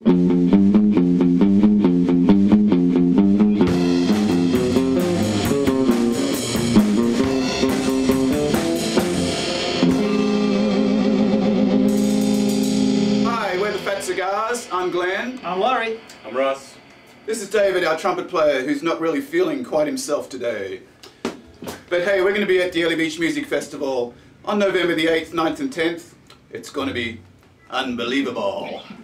Cigars. I'm Glenn. I'm Laurie. I'm Russ. This is David, our trumpet player, who's not really feeling quite himself today. But hey, we're going to be at the Airlie Beach Music Festival on November the 8th, 9th and 10th. It's going to be unbelievable.